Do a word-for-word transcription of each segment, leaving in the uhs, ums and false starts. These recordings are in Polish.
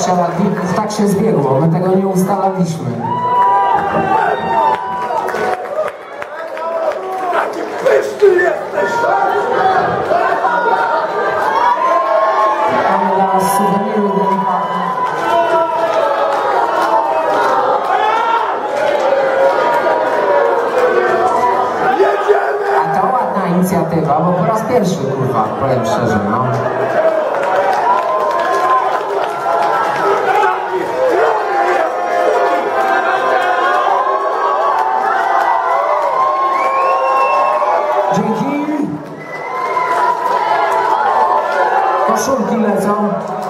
dwadzieścia lat wieków, tak się zbiegło, my tego nie ustalaliśmy. Taki pyszny jesteś! Mamy dla nas suweniry delikatne. A to ładna inicjatywa, bo po raz pierwszy, kurwa, powiem szczerze, no. Dzięki. Koszulki lecą.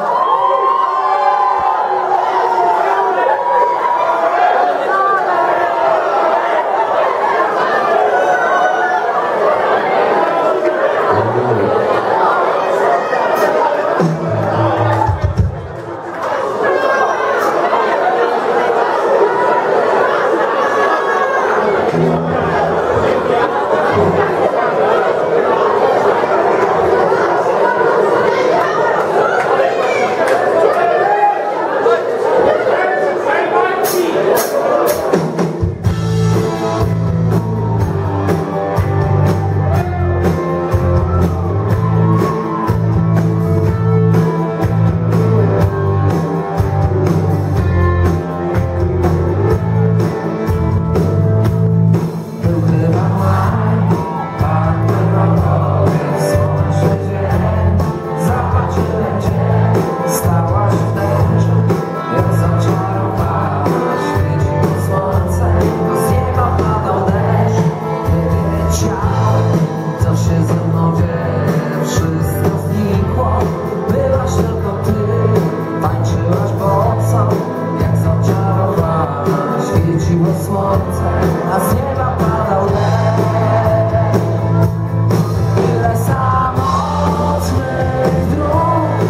A z nieba padał deszcz. Tyle samotnych dróg,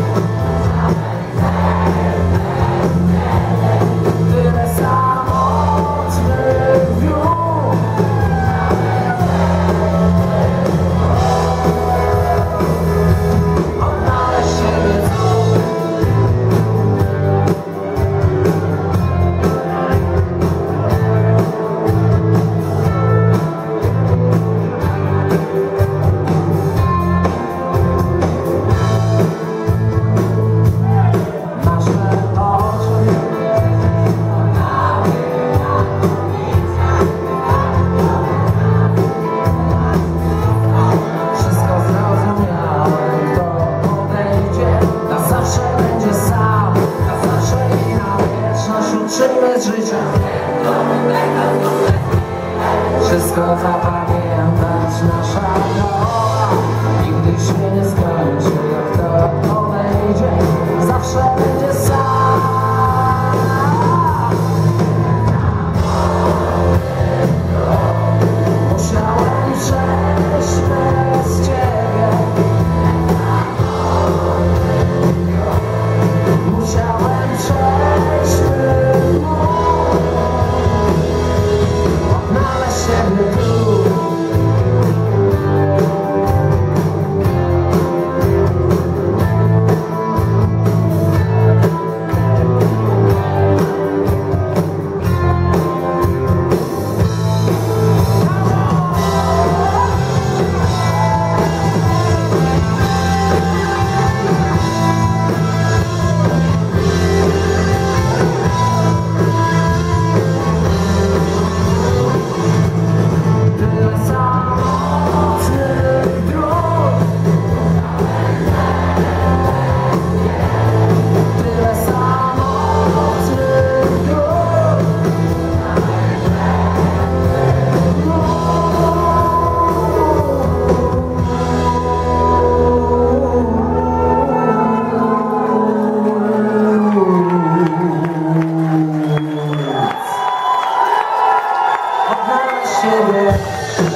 tyle samotnych dróg. Odnaleźć siebie znów. Z życia wszystko zapamiętać nasza droga. Nigdy się nie skończy, jak to odejdzie, zawsze będzie sam. Musiałem przejść bez ciebie, musiałem przejść siebie.